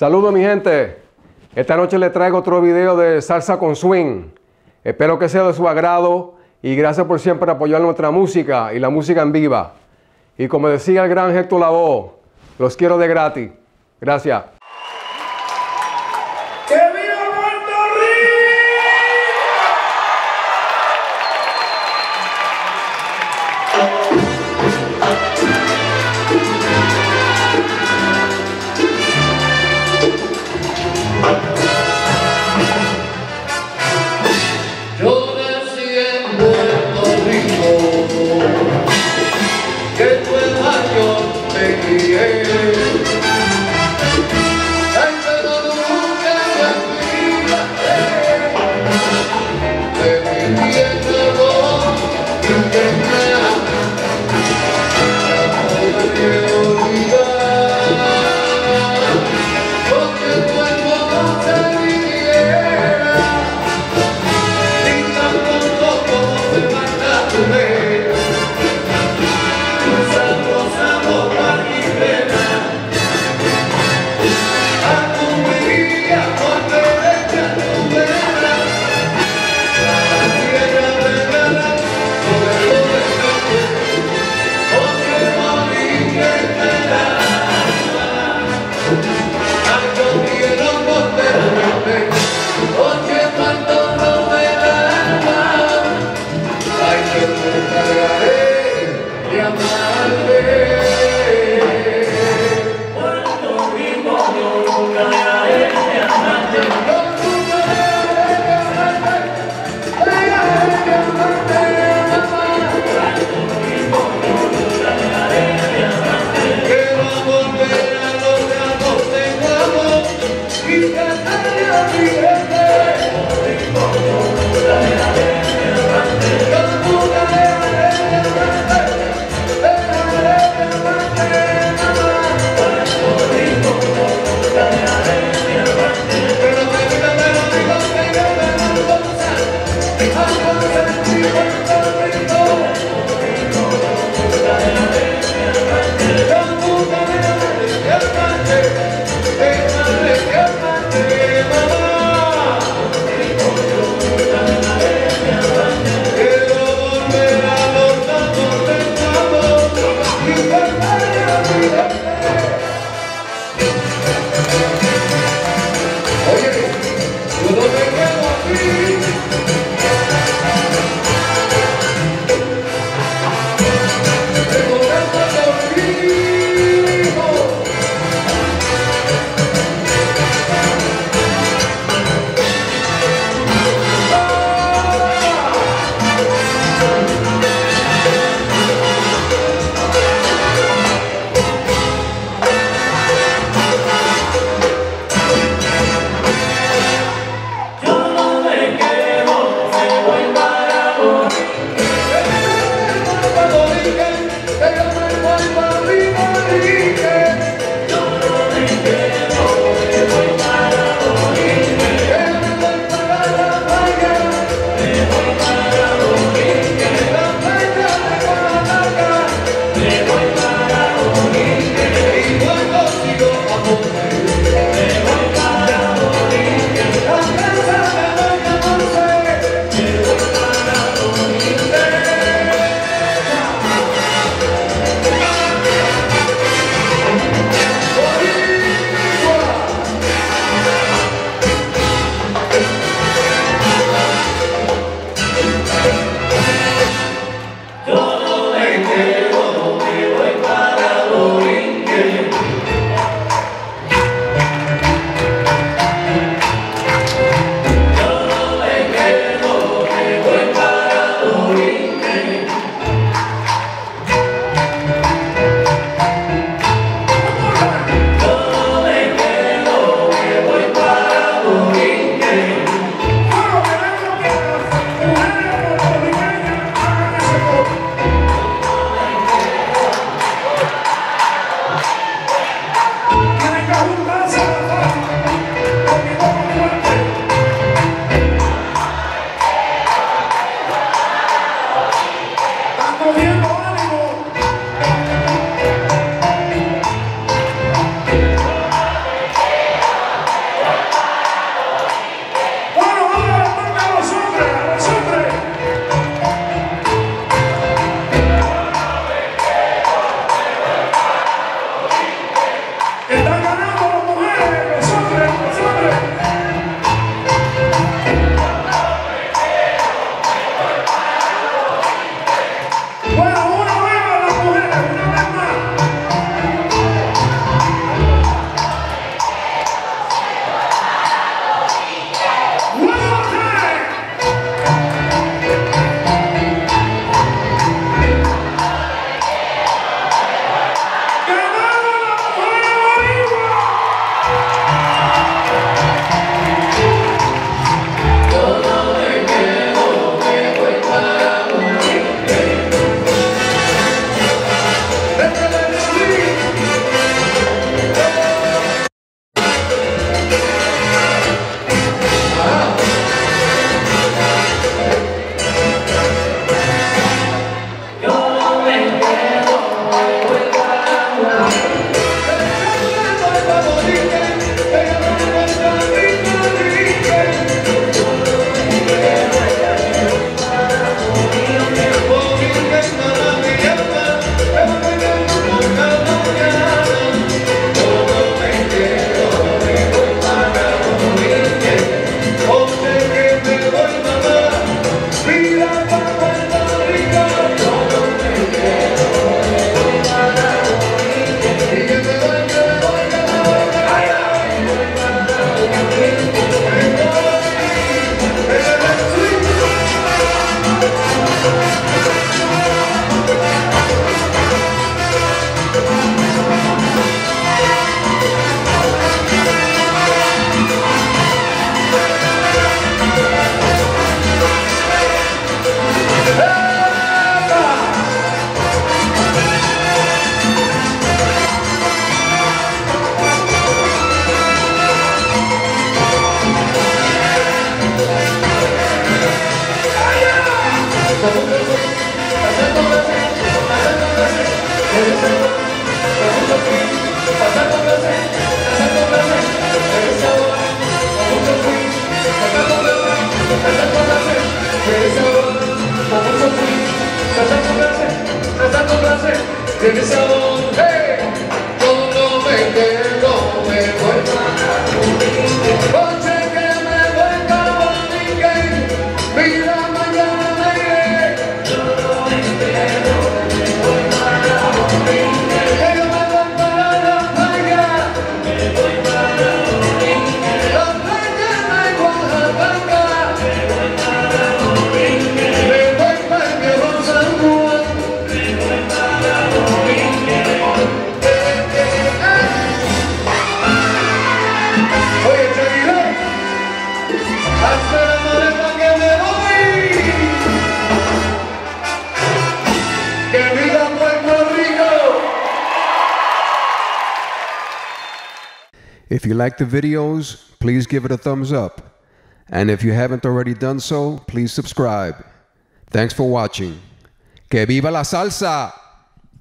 Saludos mi gente, esta noche les traigo otro video de salsa con swing. Espero que sea de su agrado y gracias por siempre apoyar nuestra música y la música en viva. Y como decía el gran Héctor Lavoe, los quiero de gratis. Gracias. ¡Que viva Puerto Rico! Yo nací en Puerto Rico, que en Nueva York me crié. Ay, pero nunca me olvidaré de mi tierra indígena. No podré olvidar, porque tu hermosa viviera. If you like the videos, please give it a thumbs up. And if you haven't already done so, please subscribe. Thanks for watching. ¡Que viva la salsa!